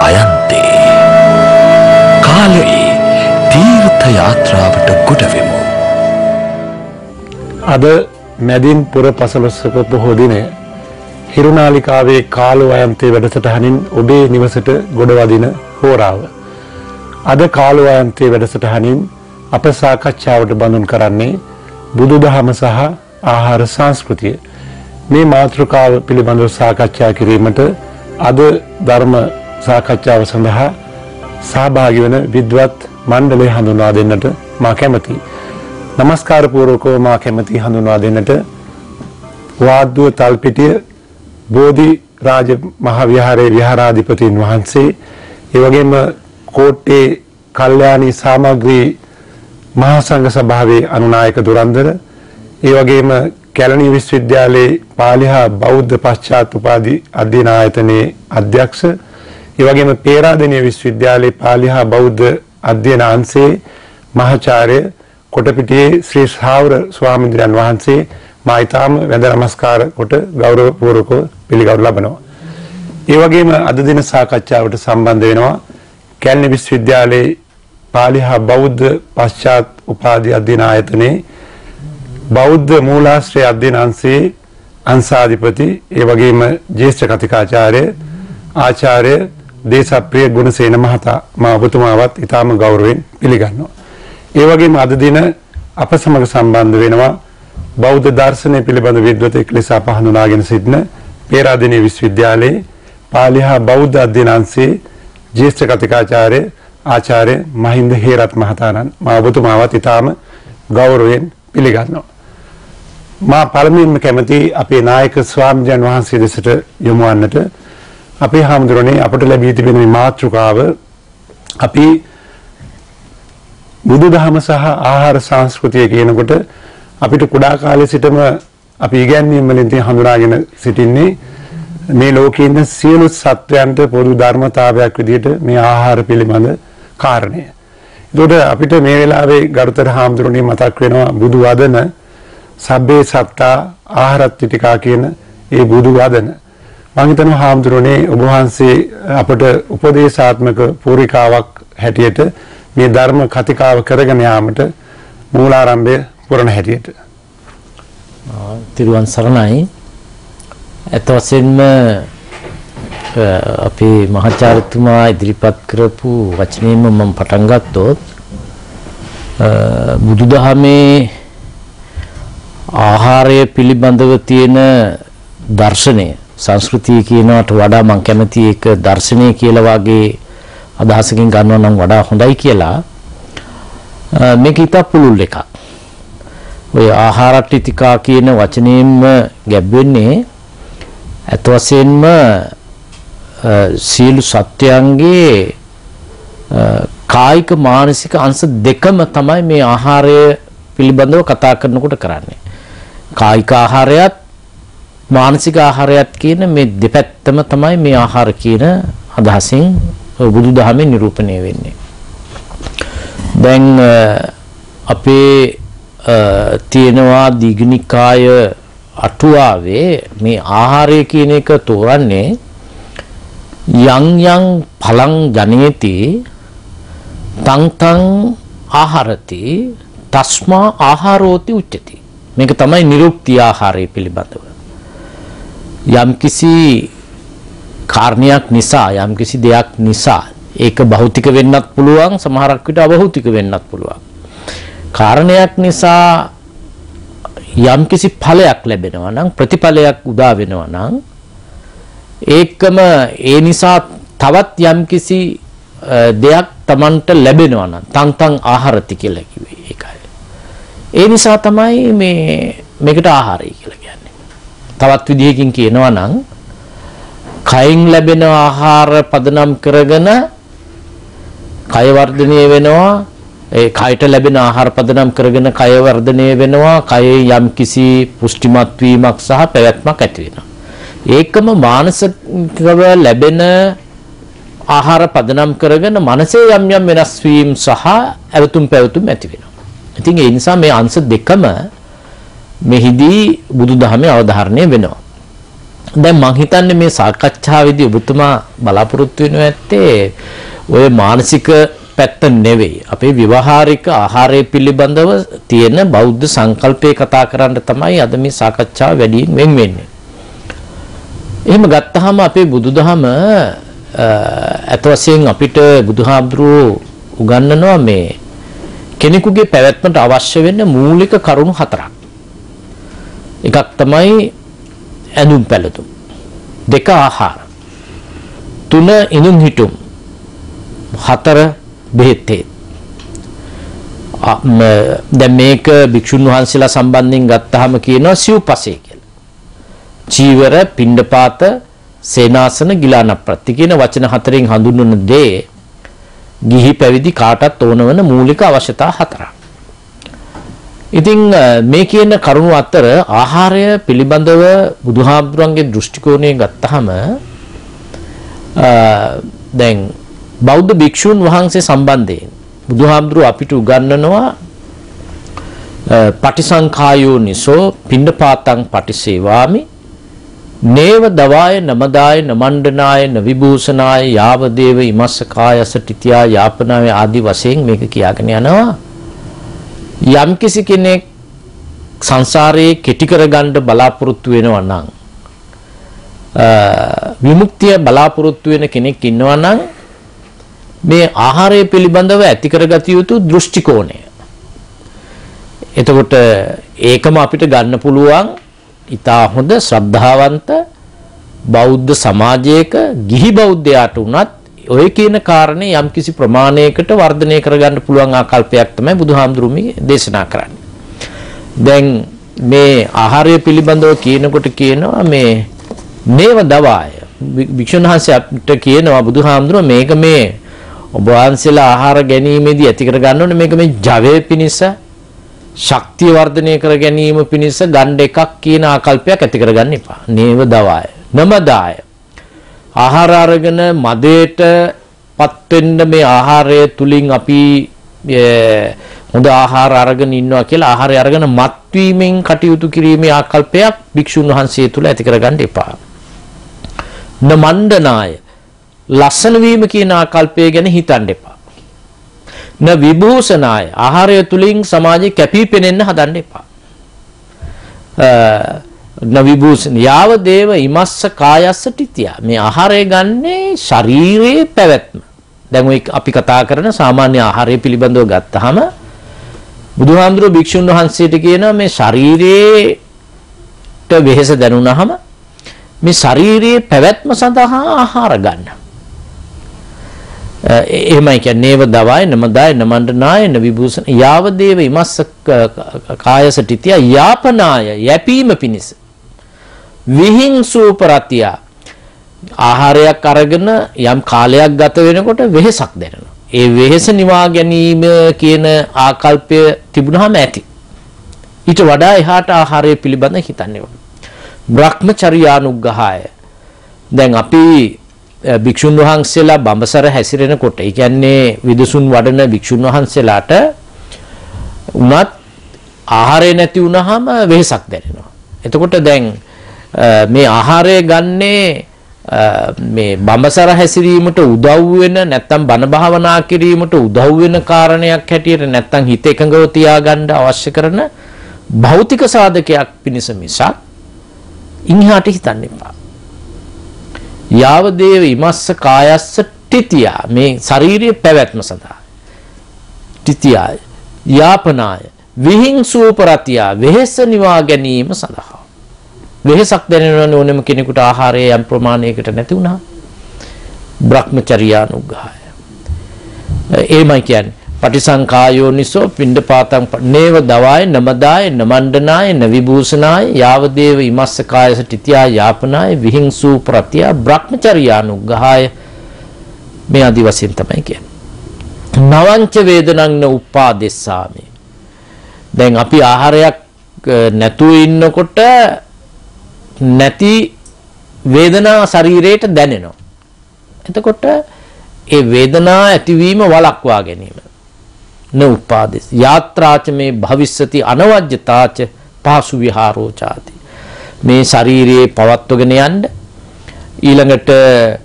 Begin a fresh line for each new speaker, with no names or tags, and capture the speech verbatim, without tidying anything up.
අයන්තේ කාලයේ තීර්ථ යාත්‍රාවට ගොඩවෙමු.
අද මැදින් පුර පසළොස්වක පොහෝ දිනය හිරුනාලිකාවේ කාලෝ අයන්තේ වැඩසටහනින් ඔබේ නිවසට ගොඩවදින හෝරාව. අද කාලෝ අයන්තේ වැඩසටහනින් අප සාකච්ඡාවට බඳුන් කරන්නේ බුදුදහම සහ ආහාර සංස්කෘතිය. මේ මාතෘකාව පිළිබඳව සාකච්ඡා කිරීමට අද ධර්ම සාකච්ඡාව සඳහා සහභාගී වන විද්වත් මණ්ඩලය හඳුන්වා දෙන්නට මා කැමැතියි. නමස්කාර පූර්වකව මා කැමැති හඳුන්වා දෙන්නට වාද්දුව තල්පිටිය බෝධි රාජ මහ විහාරයේ විහාරාධිපතින් වහන්සේ, ඒ වගේම කෝට්ටේ කල්යාණී සාමග්‍රී මහා සංඝ සභාවේ අනුනායක දුරන්දර, ඒ වගේම කැලණි විශ්වවිද්‍යාලයේ පාලි හා බෞද්ධ පශ්චාත් උපාධි අධ්‍යයන ආයතනයේ අධ්‍යක්ෂ, ඒ වගේම පේරාදෙණිය විශ්වවිද්‍යාලයේ පාලි හා බෞද්ධ අධ්‍යයන අංශයේ මහාචාර්ය කොටපිටියේ ශ්‍රී ශාවර ස්වාමීන් වහන්සේ මා ඊටාම වැඳ නමස්කාර කොට ගෞරවපූර්වකව පිළිගනු ලබනවා. ඒ වගේම අද දින සාකච්ඡාවට සම්බන්ධ වෙනවා කැලණි විශ්වවිද්‍යාලයේ පාලි හා බෞද්ධ පශ්චාත් උපාධි අධ්‍යයන ආයතනයේ බෞද්ධ මූලාශ්‍රය අධ්‍යයන අංශයේ අංශාධිපති, ඒ වගේම ජ්‍යෙෂ්ඨ කතිකාචාර්ය ආචාර්ය දේශප්‍රිය ගුණසේන මහතා මා ඔබතුමාවත් ඊටාම ගෞරවයෙන් පිළිගන්නවා. ඒ වගේම අද දින අප සමග සම්බන්ධ වෙනවා බෞද්ධ දර්ශනය පිළිබඳ විද්වතෙක් ලෙස අප හඳුනාගෙන සිටින පේරාදෙණිය විශ්වවිද්‍යාලයේ පාලි හා බෞද්ධ අධ්‍යයන අංශයේ ජ්‍යෙෂ්ඨ කතිකාචාර්ය ආචාර්ය මහින්ද හේරත් මහතාණන් මා ඔබතුමාවත් ඊටාම ගෞරවයෙන් පිළිගන්නවා. මා පළමුවෙන්ම කැමති අපේ නායක ස්වාමීන් වහන්සේ දෙසට යොමු වන්නට. අපේ හාමුදුරනේ අපට ලැබී තිබෙන මේ මාතෘකාව අපි බුදුදහම සහ ආහාර සංස්කෘතිය කියනකොට අපිට කුඩා කාලේ සිටම අපි ඉගැන්වීම් වලින් හඳුනාගෙන සිටින්නේ මේ ලෝකයේ ඉන්න සියලු සත්වයන්ට පොදු ධර්මතාවයක් විදිහට මේ ආහාර පිළිබඳ කාරණය. ඒකට අපිට මේ වෙලාවේ ගරුතර හාමුදුරනේ මතක් වෙනවා බුදු වදන සබ්බේ සත්තා ආහාරත්තිටිකා කියන ඒ බුදු වදන. මම හිතනවා හාමුදුරනේ ඔබ වහන්සේ අපට උපදේශාත්මක පූරිකාවක් හැටියට මේ ධර්ම කතිකාව කරගෙන යාමට මූලාරම්භය පුරණ හැටියට.
තිරුවන් සරණයි. අත වශයෙන්ම අපේ මහාචාර්යතුමා ඉදිරිපත් කරපු වචනයෙන්ම මම පටන් ගත්තොත් බුදුදහමේ ආහාරය පිළිබඳව තියෙන දර්ශනය සංස්කෘතිය කියනවට වඩා මම කැමති ඒක දර්ශනය කියලා වගේ අදහසකින් ගන්නවා නම් වඩා හොඳයි කියලා. මේක ඉතා පුළුල් එකක්. ඔය ආහාරට්ටිතිකා කියන වචනයෙන්ම ගැබ් වෙන්නේ අත වශයෙන්ම සියලු සත්වයන්ගේ කායික මානසික අංශ දෙකම තමයි මේ ආහාරය පිළිබඳව කතා කරනකොට කරන්නේ. කායික ආහාරයත් මානසික ආහාරයත් කියන මේ දෙපැත්තම තමයි මේ ආහාර කියන අදහසින් බුදුදහමේ නිරූපණය වෙන්නේ. දැන් අපේ තියෙනවා දීඝනිකාය අටුවාවේ මේ ආහාරය කියන එක තෝරන්නේ යං යං ඵලං ජනේති තං තං ආහාරති තස්මා ආහාරෝති උච්චති. මේක තමයි නිරුක්ති ආහාරය පිළිබඳව. යම්කිසි කාරණයක් නිසා යම්කිසි දෙයක් නිසා ඒක භෞතික වෙන්නත් පුළුවන්, සමහරක් විට අභෞතික වෙන්නත් පුළුවන්. කාරණයක් නිසා යම්කිසි ඵලයක් ලැබෙනවා නම්, ප්‍රතිඵලයක් උදා වෙනවා නම්, ඒකම ඒ නිසා තවත් යම්කිසි දෙයක් Tamanට ලැබෙනවා නම් තං තං ආහාරති කියලා කිව්වේ ඒකයි. ඒ නිසා තමයි මේ මේකට ආහාරය කියලා කියන්නේ. තවත් විදිහකින් කියනවා නම් කයින් ලැබෙන ආහාර පදනම් කරගෙන කය වර්ධනය වෙනවා. ඒ කයට ලැබෙන ආහාර පදනම් කරගෙන කය වර්ධනය වෙනවා. කයේ යම්කිසි පුෂ්ටිමත් වීමක් සහ පැවැත්මක් ඇති වෙනවා. ඒකම මානසිකව ලැබෙන ආහාර පදනම් කරගෙන මනසේ යම් යම් වෙනස් වීම සහ ඇවතුම් පැවතුම් ඇති වෙනවා. ඉතින් ඒ නිසා මේ අංශ දෙකම මෙහිදී බුදුදහමේ අවධාරණය වෙනවා. දැන් මං හිතන්නේ මේ සාකච්ඡාවේදී ඔබතුමා බලාපොරොත්තු වෙනවා ඇත්තේ ඔය මානසික පැත්ත නෙවෙයි. අපේ ව්‍යවහාරික ආහාරය පිළිබඳව තියෙන බෞද්ධ සංකල්පය කතා කරන්න තමයි අද මේ සාකච්ඡාව වැඩියෙන් වෙන් වෙන්නේ. එහෙම ගත්තාම අපේ බුදුදහම අත වශයෙන් අපිට බුදුහාමුදුරුවෝ උගන්වනවා මේ කෙනෙකුගේ පැවැත්මට අවශ්‍ය වෙන මූලික කරුණු හතරක්. එකක් තමයි ඇඳුම් පැළඳුම්, දෙක ආහාර, තුන ඉඳුම් හිටුම්, හතර බෙහෙත්. දැන් මේක භික්ෂුන් වහන්සේලා සම්බන්ධයෙන් ගත්තාම කියනවා සිව්පසේ කියලා. චීවර, පිණ්ඩපාත, සේනාසන, ගිලානප්‍රති කියන වචන හතරෙන් හඳුන්වන දේ ගිහි පැවිදි කාටත් ඕන වන මූලික අවශ්‍යතා හතරක්. ඉතින් මේ කියන කරුණු අතර ආහාරය පිළිබඳව බුදුහාමුදුරන්ගේ දෘෂ්ටි කෝණය ගත්තාම දැන් බෞද්ධ භික්ෂුන් වහන්සේ සම්බන්ධයෙන් බුදුහාමුදුරුවෝ අපිට උගන්වනවා පටිසංඛායෝ නිසෝ පිණ්ඩපාතං පටිසේවාමි නේව දවාය නමදාය නමණ්ඩනාය නවිභූෂනාය යාවදේව ඉමස්ස කායස ටිතියා යාපනාය ආදි වශයෙන් මේක කියාගෙන යනවා. යම් කිසි කෙනෙක් සංසාරයේ කෙටි කරගන්න බලාපොරොත්තු වෙනවා නම් විමුක්තිය බලාපොරොත්තු වෙන කෙනෙක් ඉන්නවා නම් මේ ආහාරය පිළිබඳව ඇති කරගත යුතු දෘෂ්ටි කෝණය. එතකොට ඒකම අපිට ගන්න පුළුවන් ඉතා හොඳ ශ්‍රද්ධාවන්ත බෞද්ධ සමාජයක ගිහි බෞද්ධයාට උනත් ඔය කියන කාරණේ යම් කිසි ප්‍රමාණයකට වර්ධනය කරගන්න පුළුවන් ආකල්පයක් තමයි බුදුහාමුදුරුවෝ දේශනා කරන්නේ. දැන් මේ ආහාරය පිළිබඳව කියනකොට කියනවා මේ නේව දවාය භික්ෂුන් වහන්සේ අපිට කියනවා බුදුහාමුදුරුවෝ මේක මේ ඔබ වහන්සේලා ආහාර ගැනීමේදී ඇති කර ගන්න ඕනේ මේක මේ ජවයේ පිනිස ශක්තිය වර්ධනය කර ගැනීම පිණිස ගන්න එකක් කියන ආකල්පයක් ඇති කරගන්න එපා. නේව දවාය නමදාය ආහාර අරගෙන මදේටපත් වෙන්න මේ ආහාරය තුලින් අපි හොඳ ආහාර අරගෙන ඉන්නවා කියලා ආහාරය අරගෙන මත් වීමෙන් කටයුතු කිරීමේ ආකල්පයක් භික්ෂුන් වහන්සේ තුල ඇති කරගන්න එපා. නමණ්ඩනාය ලස්සන වීම කියන ආකල්පය ගැන හිතන්න එපා. න විභූෂනාය ආහාරය තුලින් සමාජයේ කැපී පෙනෙන්න හදන්න එපා. න විභූෂණ යාව දේව ඉමස්ස කායස්ස ටිතියා මේ ආහාරය ගන්නේ ශරීරයේ පැවැත්ම. දැන් ඔය අපි කතා කරන සාමාන්‍ය ආහාරය පිළිබඳව ගත්තාම බුදුහාමුදුරුවෝ භික්ෂුන් වහන්සේට කියනවා මේ ශරීරයට වෙහෙස දැනුණාම මේ ශරීරයේ පැවැත්ම සඳහා ආහාර ගන්න. එහෙමයි කියන්නේ නේව දවාය නමදාය නමණ්ඩනාය නවිභූෂණ යාව දේව ඉමස්ස කායස ටිතිය යාපනාය යැපීම පිණිස විහිංසූපරතිය ආහාරයක් අරගෙන යම් කාලයක් ගත වෙනකොට වෙහෙසක් දැනෙනවා. ඒ වෙහෙස නිවා ගැනීම කියන ආකල්පය තිබුණාම ඇති. ඊට වඩා එහාට ආහාරය පිළිබඳ හිතන්නේ ඕන. බ්‍රහ්මචර්යානුග්‍රහය දැන් අපි භික්ෂුන් වහන්සේලා බඹසර හැසිරෙනකොට ඒ කියන්නේ විදසුන් වඩන භික්ෂුන් වහන්සේලාට උනත් ආහාරය නැති වුනහම වෙහසක් දැනෙනවා. එතකොට දැන් මේ ආහාරය ගන්නේ මේ බඹසර හැසිරීමට උදව් වෙන නැත්නම් බණ භාවනා කිරීමට උදව් වෙන කාරණයක් හැටියට නැත්නම් හිත එකඟව තියාගන්න අවශ්‍ය කරන භෞතික සාධකයක් පිණිස මිසක් ඉන්හාට හිතන්න එපා. යාව දේව ඉමස්ස කායස්ස ටිතියා මේ ශාරීරික පැවැත්ම සඳහා ටිතියා යාපනාය විහිංසූපරතිය වෙහෙස නිවා ගැනීම සඳහා වෙහෙසක් දැනෙන ඕනෙම කෙනෙකුට ආහාරය යම් ප්‍රමාණයකට නැති වුණා බ්‍රහ්මචර්යානුග්‍රහය එමය කියන්නේ පටිසංඛායෝ නිසෝ පිණ්ඩපාතං නේව දවාය නමදාය නමණ්ඩනාය නවිභූෂනාය යාව දේව ඉමස්ස කායස ටිතියා යාපනාය විහිංසූ ප්‍රත්‍ය බ්‍රහ්මචර්යානුග්‍රහය මේ ආදි වශයෙන් තමයි කියන්නේ. නවංච වේදනං න උපාදෙස්සාමි දැන් අපි ආහාරයක් නැතුව ඉන්නකොට නැති වේදනා ශරීරයට දැනෙනවා. එතකොට ඒ වේදනා ඇතිවීම වළක්වා ගැනීම න උපාදෙස් යාත්‍රාච මේ භවිස්සති අනවජ්‍යතාච පාසු විහාරෝ ചാති මේ ශාරීරියේ පවත්වගෙන යන්න ඊළඟට